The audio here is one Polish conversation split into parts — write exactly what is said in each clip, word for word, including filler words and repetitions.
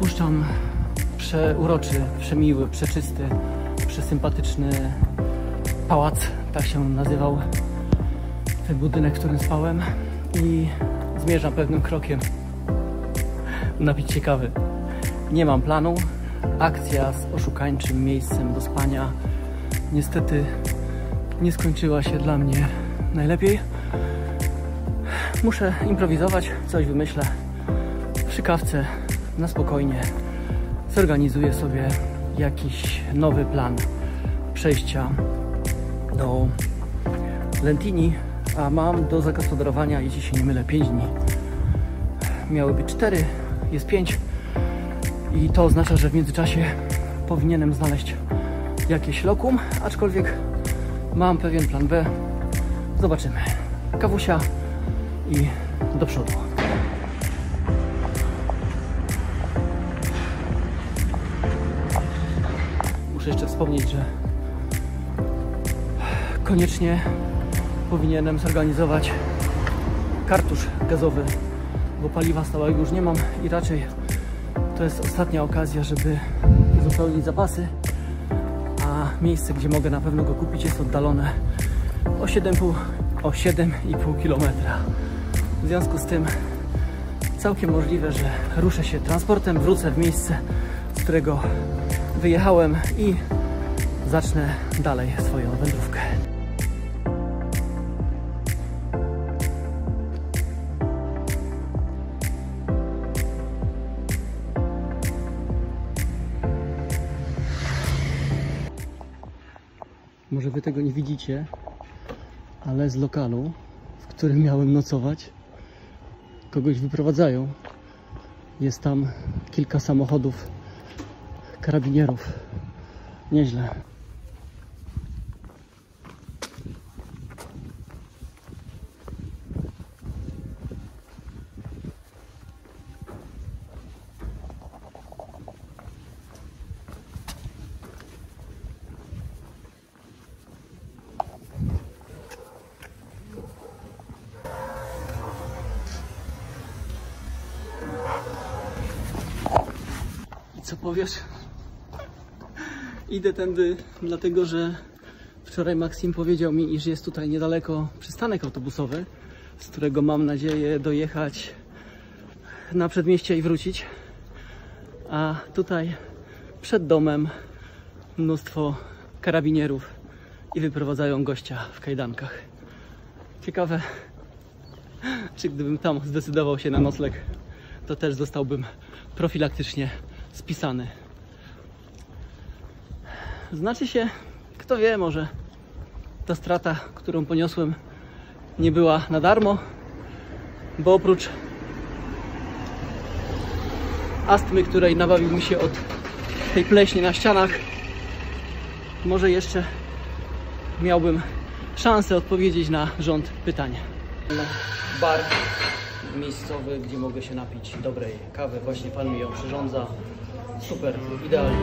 opuszczam przeuroczy, przemiły, przeczysty, przesympatyczny pałac, tak się nazywał ten budynek, w którym spałem, i zmierzam pewnym krokiem napić się kawy. Nie mam planu. Akcja z oszukańczym miejscem do spania niestety nie skończyła się dla mnie najlepiej. Muszę improwizować, coś wymyślę. Przy kawce, na spokojnie, zorganizuję sobie jakiś nowy plan przejścia do Lentini, a mam do zagospodarowania, jeśli się nie mylę, pięć dni. Miały być cztery, jest pięć i to oznacza, że w międzyczasie powinienem znaleźć jakieś lokum, aczkolwiek mam pewien plan B. Zobaczymy. Kawusia i do przodu. Muszę jeszcze wspomnieć, że koniecznie powinienem zorganizować kartusz gazowy, bo paliwa stałego już nie mam i raczej to jest ostatnia okazja, żeby uzupełnić zapasy, a miejsce, gdzie mogę na pewno go kupić, jest oddalone o siedem i pół kilometra. W związku z tym całkiem możliwe, że ruszę się transportem, wrócę w miejsce, z którego wyjechałem i zacznę dalej swoją wędrówkę. Może wy tego nie widzicie, ale z lokalu, w którym miałem nocować, kogoś wyprowadzają. Jest tam kilka samochodów karabinierów. Nieźle. Co powiesz? Idę tędy, dlatego że wczoraj Maksim powiedział mi, iż jest tutaj niedaleko przystanek autobusowy, z którego mam nadzieję dojechać na przedmieście i wrócić. A tutaj przed domem mnóstwo karabinierów i wyprowadzają gościa w kajdankach. Ciekawe, czy gdybym tam zdecydował się na nocleg, to też zostałbym profilaktycznie spisany. Znaczy się, kto wie, może ta strata, którą poniosłem, nie była na darmo, bo oprócz astmy, której nabawił mi się od tej pleśni na ścianach, może jeszcze miałbym szansę odpowiedzieć na rząd pytań. Bar miejscowy, gdzie mogę się napić dobrej kawy. Właśnie pan mi ją przyrządza. Super, idealnie.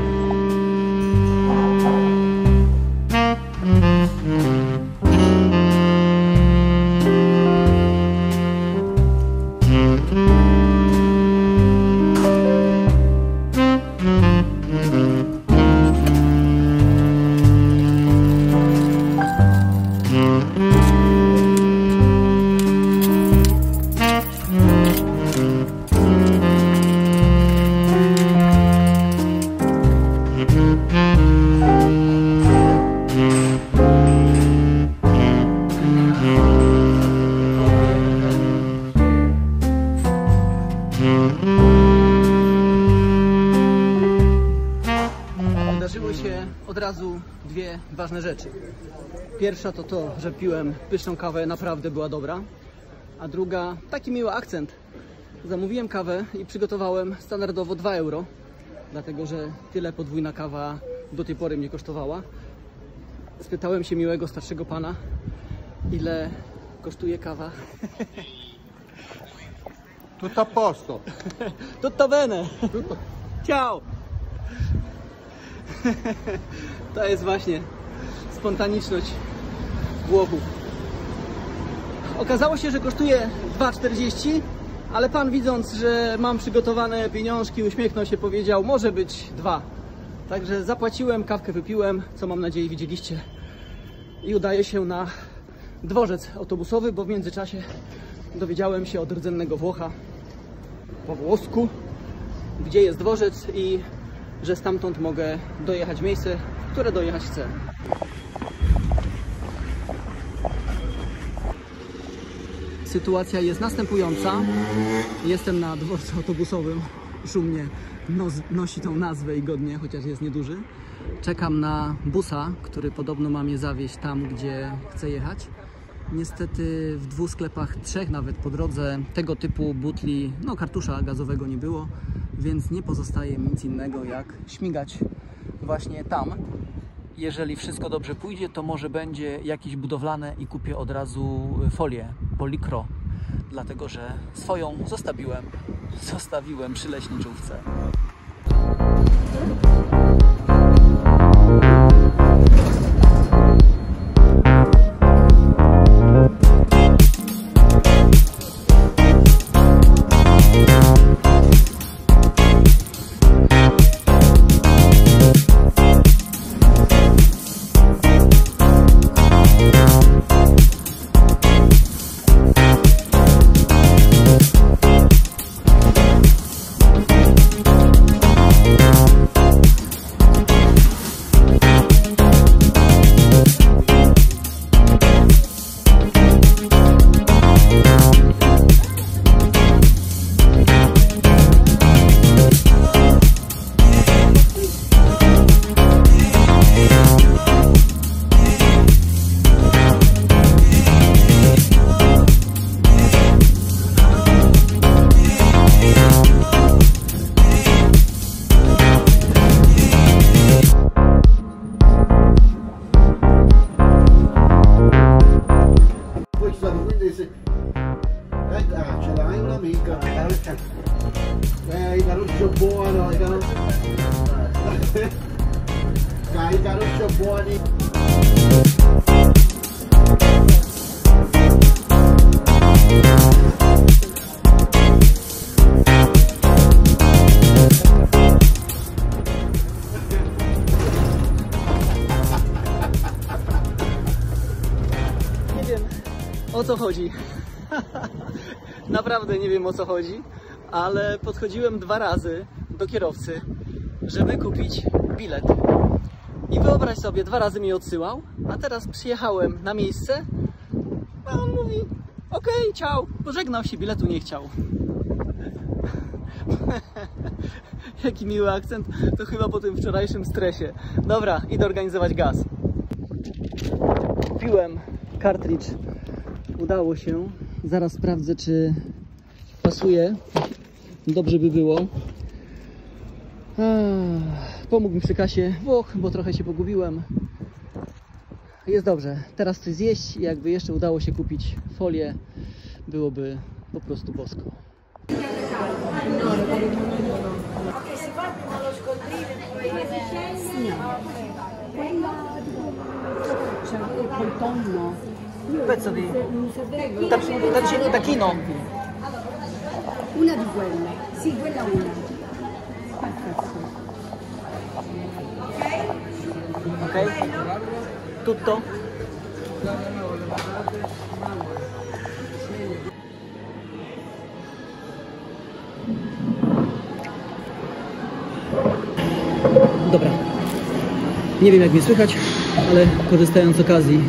Wydarzyły się od razu dwie ważne rzeczy. Pierwsza to to, że piłem pyszną kawę, naprawdę była dobra. A druga, taki miły akcent. Zamówiłem kawę i przygotowałem standardowo dwa euro, dlatego że tyle podwójna kawa do tej pory mnie kosztowała. Spytałem się miłego starszego pana, ile kosztuje kawa. Tutto a posto. Tutto bene. Ciao. To jest właśnie spontaniczność Włochów. Okazało się, że kosztuje dwa czterdzieści, Ale pan, widząc, że mam przygotowane pieniążki, uśmiechnął się, powiedział, może być dwa. Także zapłaciłem, kawkę wypiłem, co mam nadzieję widzieliście. I udaję się na dworzec autobusowy, bo w międzyczasie dowiedziałem się od rdzennego Włocha po włosku, gdzie jest dworzec i że stamtąd mogę dojechać w miejsce, w które dojechać chcę. Sytuacja jest następująca. Jestem na dworcu autobusowym. Szumnie nosi tą nazwę i godnie, chociaż jest nieduży. Czekam na busa, który podobno ma mnie zawieźć tam, gdzie chcę jechać. Niestety w dwóch sklepach, trzech nawet po drodze, tego typu butli, no kartusza gazowego nie było, więc nie pozostaje mi nic innego jak śmigać właśnie tam. Jeżeli wszystko dobrze pójdzie, to może będzie jakieś budowlane i kupię od razu folię Polikro, dlatego że swoją zostawiłem, zostawiłem przy leśniczówce. Nie wiem, o co chodzi. Naprawdę nie wiem, o co chodzi, ale podchodziłem dwa razy do kierowcy, żeby kupić bilet. I wyobraź sobie, dwa razy mnie odsyłał, a teraz przyjechałem na miejsce, a on mówi, okej, okay, ciao, pożegnał się, biletu nie chciał. Jaki miły akcent, to chyba po tym wczorajszym stresie. Dobra, idę organizować gaz. Kupiłem kartridż, udało się, zaraz sprawdzę, czy pasuje, dobrze by było. Pomógł mi przy kasie Włoch, bo trochę się pogubiłem. Jest dobrze, teraz coś zjeść i jakby jeszcze udało się kupić folię, byłoby po prostu bosko. Pezzo di tacchino. Una di quelle, sì, quella una. Ok? Tutto? Dobra. Nie wiem, jak mnie słychać, ale korzystając z okazji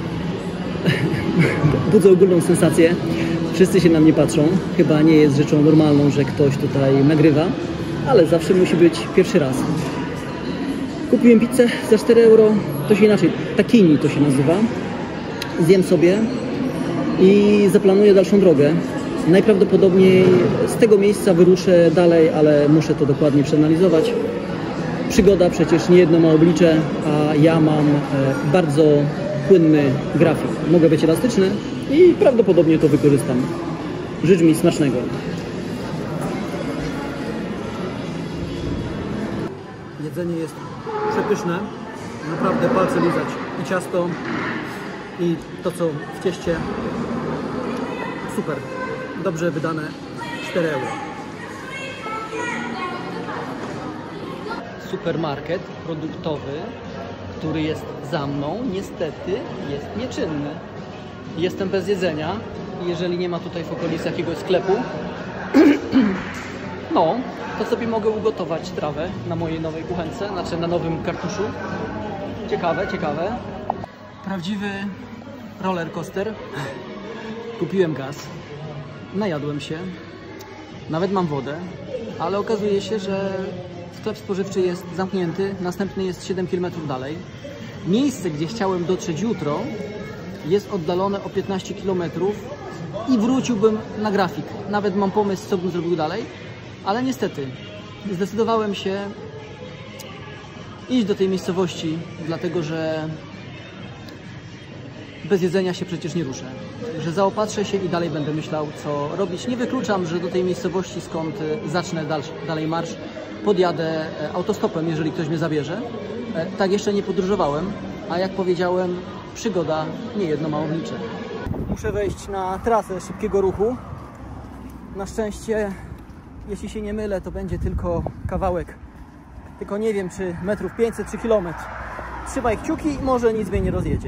budzę ogólną sensację. Wszyscy się na mnie patrzą. Chyba nie jest rzeczą normalną, że ktoś tutaj nagrywa, ale zawsze musi być pierwszy raz. Kupiłem pizzę za cztery euro, to się inaczej, tacchini to się nazywa. Zjem sobie i zaplanuję dalszą drogę. Najprawdopodobniej z tego miejsca wyruszę dalej, ale muszę to dokładnie przeanalizować. Przygoda przecież nie jedno ma oblicze, a ja mam bardzo płynny grafik. Mogę być elastyczny i prawdopodobnie to wykorzystam. Życz mi smacznego. Jedzenie jest przepyszne, naprawdę palce lizać. I ciasto, i to co w cieście. Super, dobrze wydane cztery euro. Supermarket produktowy, który jest za mną, niestety jest nieczynny. Jestem bez jedzenia. Jeżeli nie ma tutaj w okolicy jakiegoś sklepu, no, to sobie mogę ugotować trawę na mojej nowej kuchence, znaczy na nowym kartuszu. Ciekawe, ciekawe. Prawdziwy roller coaster. Kupiłem gaz, najadłem się, nawet mam wodę, ale okazuje się, że sklep spożywczy jest zamknięty, następny jest siedem kilometrów dalej. Miejsce, gdzie chciałem dotrzeć jutro, jest oddalone o piętnaście kilometrów i wróciłbym na grafik. Nawet mam pomysł, co bym zrobił dalej, ale niestety zdecydowałem się iść do tej miejscowości, dlatego że bez jedzenia się przecież nie ruszę. Że zaopatrzę się i dalej będę myślał, co robić. Nie wykluczam, że do tej miejscowości, skąd zacznę dalej marsz, podjadę autostopem, jeżeli ktoś mnie zabierze. Tak jeszcze nie podróżowałem, a jak powiedziałem, przygoda niejedno mało liczy. Muszę wejść na trasę szybkiego ruchu. Na szczęście, jeśli się nie mylę, to będzie tylko kawałek. Tylko nie wiem, czy metrów pięćset, czy kilometr. Trzymaj kciuki i może nic mnie nie rozjedzie.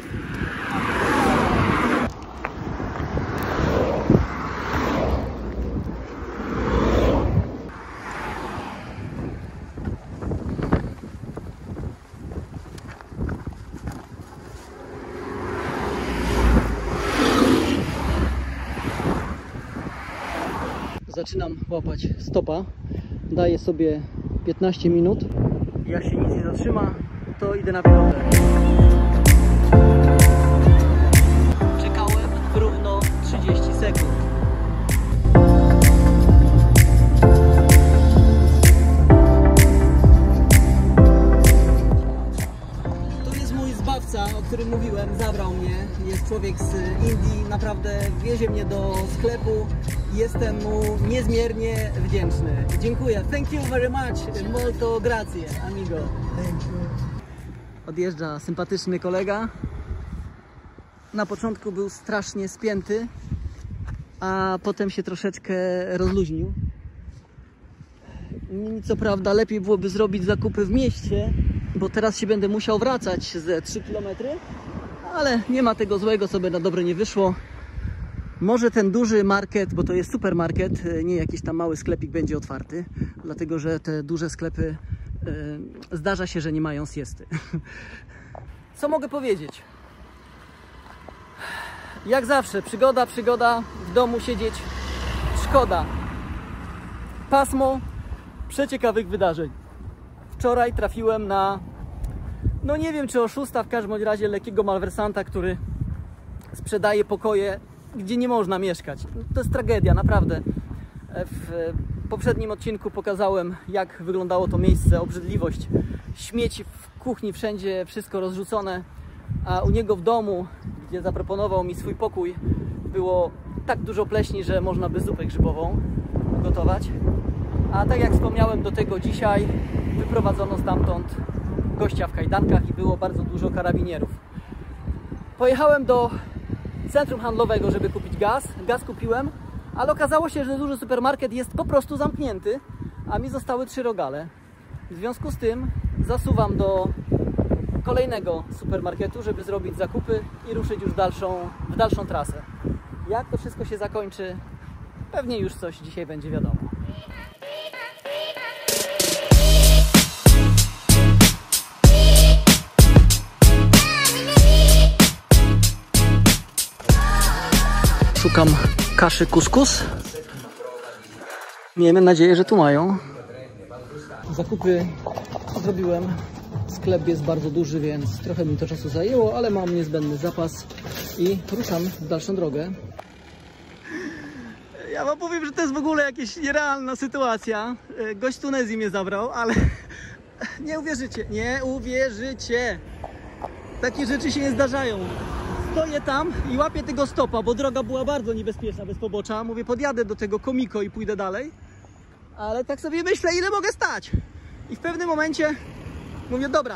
Zaczynam łapać stopa, daję sobie piętnaście minut. Jak się nic nie zatrzyma, to idę na piechotę. Czekałem równo trzydzieści sekund. To jest mój zbawca, o którym mówiłem, zabrał mnie. Jest człowiek z Indii, naprawdę wiezie mnie do sklepu. Jestem mu niezmiernie wdzięczny. Dziękuję. Thank you very much. Molto grazie, amigo. Thank you. Odjeżdża sympatyczny kolega. Na początku był strasznie spięty, a potem się troszeczkę rozluźnił. Co prawda lepiej byłoby zrobić zakupy w mieście, bo teraz się będę musiał wracać ze trzy kilometry, ale nie ma tego złego, co by na dobre nie wyszło. Może ten duży market, bo to jest supermarket, nie jakiś tam mały sklepik, będzie otwarty, dlatego że te duże sklepy yy, zdarza się, że nie mają siesty. Co mogę powiedzieć? Jak zawsze, przygoda, przygoda, w domu siedzieć szkoda. Pasmo przeciekawych wydarzeń. Wczoraj trafiłem na, no nie wiem czy oszusta, w każdym razie lekkiego malwersanta, który sprzedaje pokoje, gdzie nie można mieszkać. To jest tragedia, naprawdę. W poprzednim odcinku pokazałem, jak wyglądało to miejsce, obrzydliwość, śmieci w kuchni, wszędzie wszystko rozrzucone, a u niego w domu, gdzie zaproponował mi swój pokój, było tak dużo pleśni, że można by zupę grzybową gotować. A tak jak wspomniałem, do tego dzisiaj wyprowadzono stamtąd gościa w kajdankach i było bardzo dużo karabinierów. Pojechałem do centrum handlowego, żeby kupić gaz. Gaz kupiłem, ale okazało się, że duży supermarket jest po prostu zamknięty, a mi zostały trzy rogale. W związku z tym zasuwam do kolejnego supermarketu, żeby zrobić zakupy i ruszyć już dalszą, w dalszą trasę. Jak to wszystko się zakończy, pewnie już coś dzisiaj będzie wiadomo. Szukam kaszy kuskus. Miejmy nadzieję, że tu mają. Zakupy zrobiłem. Sklep jest bardzo duży, więc trochę mi to czasu zajęło, ale mam niezbędny zapas i ruszam w dalszą drogę. Ja wam powiem, że to jest w ogóle jakaś nierealna sytuacja. Gość z Tunezji mnie zabrał, ale nie uwierzycie, nie uwierzycie. Takie rzeczy się nie zdarzają. Stoję tam i łapię tego stopa, bo droga była bardzo niebezpieczna bez pobocza. Mówię, podjadę do tego Komiko i pójdę dalej. Ale tak sobie myślę, ile mogę stać. I w pewnym momencie mówię, dobra,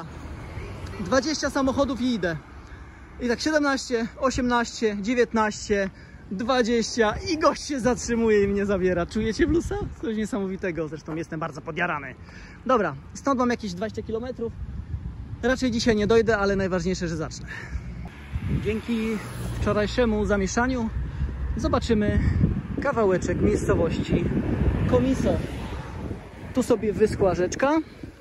dwadzieścia samochodów i idę. I tak siedemnaście, osiemnaście, dziewiętnaście, dwadzieścia i gość się zatrzymuje i mnie zabiera. Czujecie bluesa? Coś niesamowitego, zresztą jestem bardzo podjarany. Dobra, stąd mam jakieś dwadzieścia kilometrów. Raczej dzisiaj nie dojdę, ale najważniejsze, że zacznę. Dzięki wczorajszemu zamieszaniu zobaczymy kawałeczek miejscowości Komisar. Tu sobie wyschła rzeczka,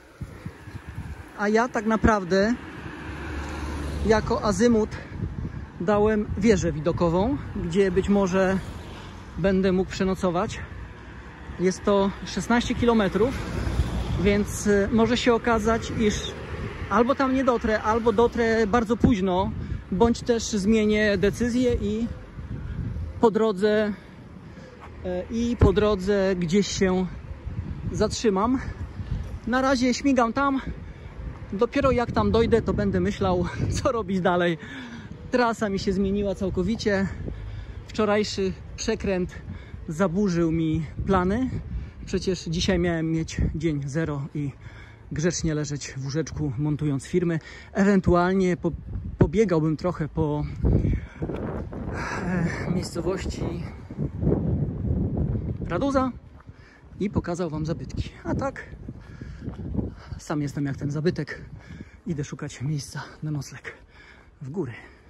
a ja tak naprawdę jako azymut dałem wieżę widokową, gdzie być może będę mógł przenocować. Jest to szesnaście kilometrów, więc może się okazać, iż albo tam nie dotrę, albo dotrę bardzo późno, bądź też zmienię decyzję i po drodze i po drodze gdzieś się zatrzymam. Na razie śmigam tam. Dopiero jak tam dojdę, to będę myślał, co robić dalej. Trasa mi się zmieniła całkowicie. Wczorajszy przekręt zaburzył mi plany. Przecież dzisiaj miałem mieć dzień zero i grzecznie leżeć w łóżeczku, montując filmy. Ewentualnie po, pobiegałbym trochę po e, miejscowości Raduza i pokazał wam zabytki. A tak, sam jestem jak ten zabytek. Idę szukać miejsca na nocleg w góry.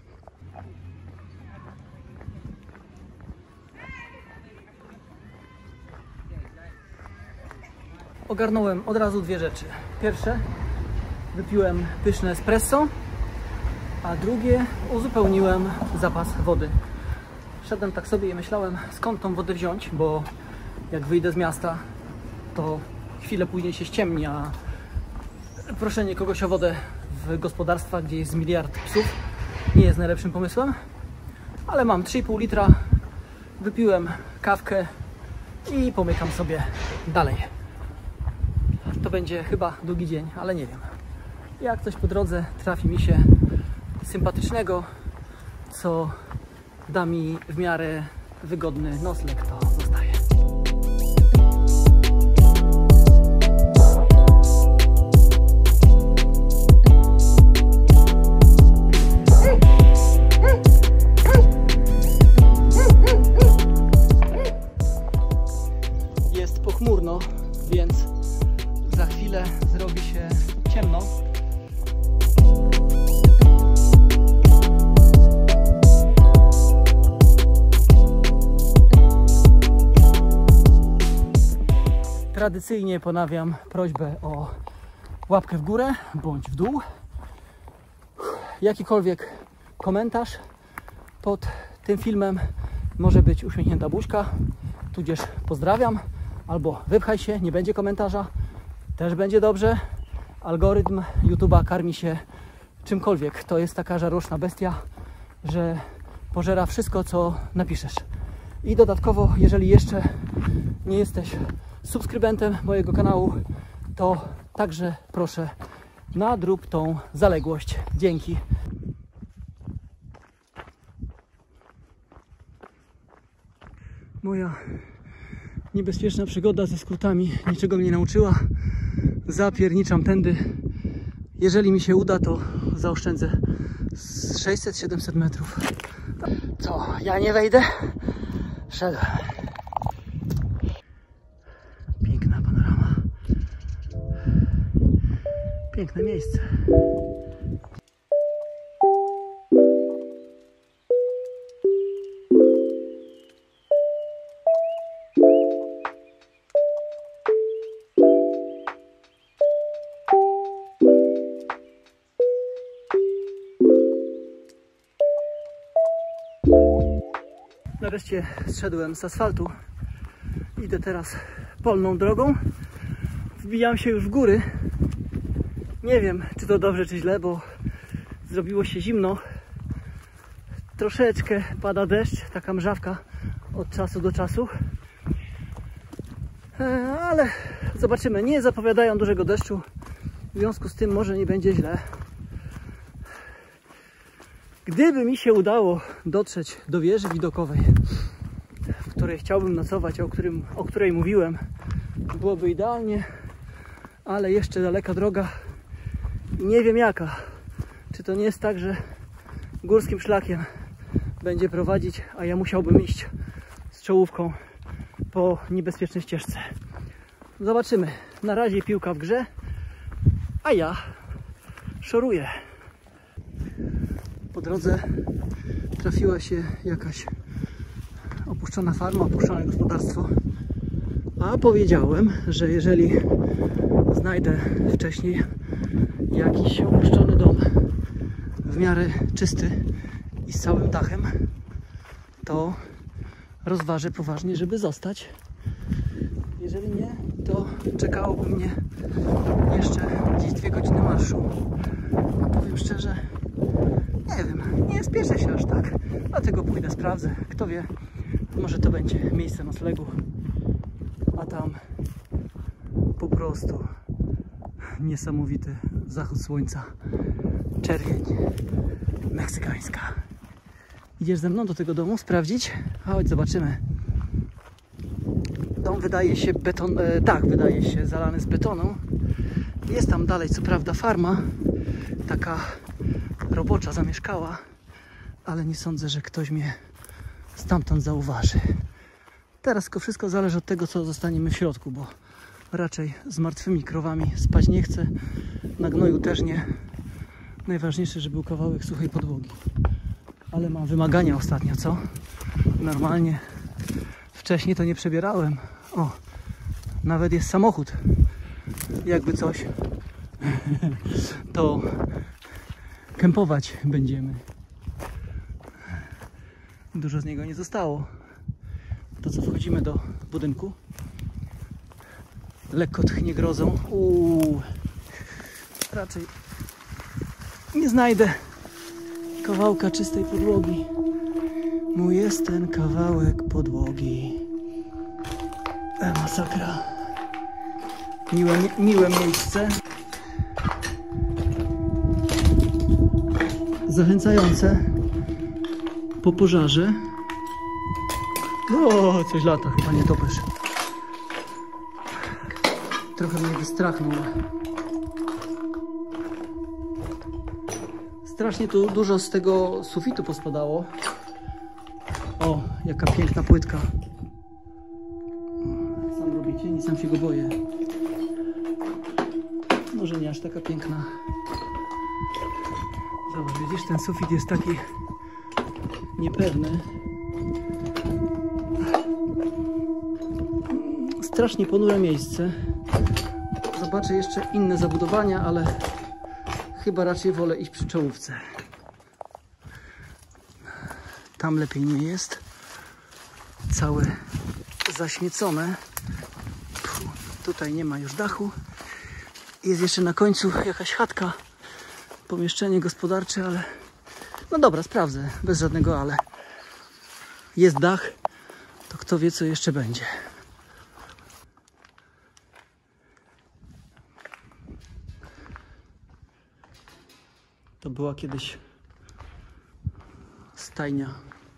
Ogarnąłem od razu dwie rzeczy. Pierwsze, wypiłem pyszne espresso, a drugie, uzupełniłem zapas wody. Szedłem tak sobie i myślałem, skąd tą wodę wziąć, bo jak wyjdę z miasta, to chwilę później się ściemni, a proszenie kogoś o wodę w gospodarstwach, gdzie jest miliard psów, nie jest najlepszym pomysłem. Ale mam trzy i pół litra, wypiłem kawkę i pomykam sobie dalej. To będzie chyba długi dzień, ale nie wiem. Jak coś po drodze trafi mi się sympatycznego, co da mi w miarę wygodny nocleg, to zostaje. Jest pochmurno, więc za chwilę zrobi się ciemno. Tradycyjnie ponawiam prośbę o łapkę w górę bądź w dół. Jakikolwiek komentarz pod tym filmem, może być uśmiechnięta buźka, tudzież pozdrawiam, albo wypchaj się, nie będzie komentarza, też będzie dobrze. Algorytm YouTube'a karmi się czymkolwiek. To jest taka żarłoczna bestia, że pożera wszystko, co napiszesz. I dodatkowo, jeżeli jeszcze nie jesteś subskrybentem mojego kanału, to także proszę, nadrób tą zaległość. Dzięki. Moja niebezpieczna przygoda ze skrótami niczego mnie nauczyła. Zapierniczam tędy. Jeżeli mi się uda, to zaoszczędzę sześćset siedemset metrów. Co? Ja nie wejdę? Szedłem. Piękna panorama. Piękne miejsce. Nareszcie zszedłem z asfaltu. Idę teraz polną drogą. Wbijam się już w góry. Nie wiem, czy to dobrze, czy źle, bo zrobiło się zimno. Troszeczkę pada deszcz, taka mrzawka od czasu do czasu. Ale zobaczymy. Nie zapowiadają dużego deszczu. W związku z tym może nie będzie źle. Gdyby mi się udało dotrzeć do wieży widokowej, w której chciałbym nocować, o, którym, o której mówiłem, byłoby idealnie, ale jeszcze daleka droga i nie wiem jaka. Czy to nie jest tak, że górskim szlakiem będzie prowadzić, a ja musiałbym iść z czołówką po niebezpiecznej ścieżce. Zobaczymy. Na razie piłka w grze, a ja szoruję. Po drodze trafiła się jakaś opuszczona farma, opuszczone gospodarstwo. A powiedziałem, że jeżeli znajdę wcześniej jakiś opuszczony dom w miarę czysty i z całym dachem, to rozważę poważnie, żeby zostać. Jeżeli nie, to czekałoby mnie jeszcze gdzieś dwie godziny marszu. A powiem szczerze, nie wiem, nie spieszę się aż tak. Dlatego pójdę, sprawdzę. Kto wie, może to będzie miejsce noclegu. A tam po prostu niesamowity zachód słońca. Czerwień meksykańska. Idziesz ze mną do tego domu sprawdzić? Chodź, zobaczymy. Dom wydaje się beton, e, tak, wydaje się zalany z betonu. Jest tam dalej co prawda farma, taka robocza zamieszkała, ale nie sądzę, że ktoś mnie stamtąd zauważy. Teraz tylko wszystko zależy od tego, co zostaniemy w środku, bo raczej z martwymi krowami spać nie chcę, na gnoju też nie. Najważniejsze, żeby był kawałek suchej podłogi. Ale mam wymagania ostatnio, co? Normalnie wcześniej to nie przebierałem. O, nawet jest samochód. Jakby coś, to kempować będziemy. Dużo z niego nie zostało. To co, wchodzimy do budynku. Lekko tchnie grozą. Uuu, raczej nie znajdę kawałka czystej podłogi. Mój jest ten kawałek podłogi. E, masakra. Miłe, miłe miejsce. Zachęcające. Po pożarze. O, coś lata, chyba nie topesz. Trochę mnie wystrachnął. Strasznie tu dużo z tego sufitu pospadało. O, jaka piękna płytka. Sam robię cień i sam się go boję. Może nie aż taka piękna. Zobacz, widzisz, ten sufit jest taki niepewny. Strasznie ponure miejsce. Zobaczę jeszcze inne zabudowania, ale chyba raczej wolę iść przy czołówce. Tam lepiej nie jest. Całe zaśmiecone. Puh, tutaj nie ma już dachu. Jest jeszcze na końcu jakaś chatka. Pomieszczenie gospodarcze, ale... No dobra, sprawdzę. Bez żadnego ale. Jest dach. To kto wie, co jeszcze będzie. To była kiedyś stajnia.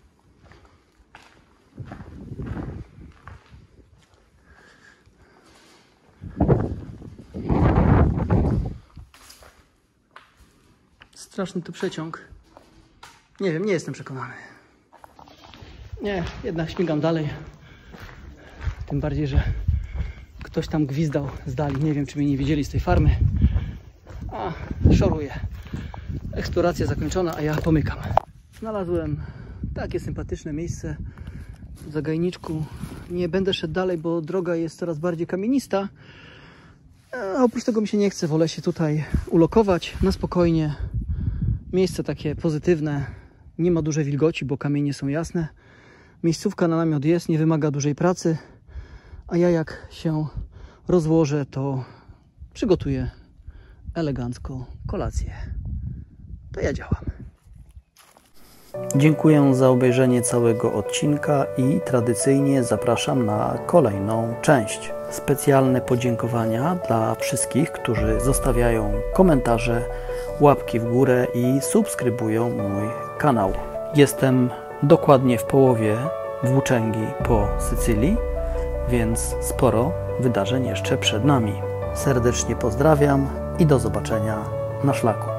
Straszny tu przeciąg. Nie wiem, nie jestem przekonany. Nie, jednak śmigam dalej. Tym bardziej, że ktoś tam gwizdał z dali. Nie wiem, czy mnie nie widzieli z tej farmy. A, szoruję. Eksploracja zakończona, a ja pomykam. Znalazłem takie sympatyczne miejsce w zagajniczku. Nie będę szedł dalej, bo droga jest coraz bardziej kamienista. A oprócz tego mi się nie chce, wolę się tutaj ulokować na spokojnie. Miejsce takie pozytywne, nie ma dużej wilgoci, bo kamienie są jasne. Miejscówka na namiot jest, nie wymaga dużej pracy. A ja jak się rozłożę, to przygotuję elegancko kolację. To ja działam. Dziękuję za obejrzenie całego odcinka i tradycyjnie zapraszam na kolejną część. Specjalne podziękowania dla wszystkich, którzy zostawiają komentarze, łapki w górę i subskrybują mój kanał. Jestem dokładnie w połowie włóczęgi po Sycylii, więc sporo wydarzeń jeszcze przed nami. Serdecznie pozdrawiam i do zobaczenia na szlaku.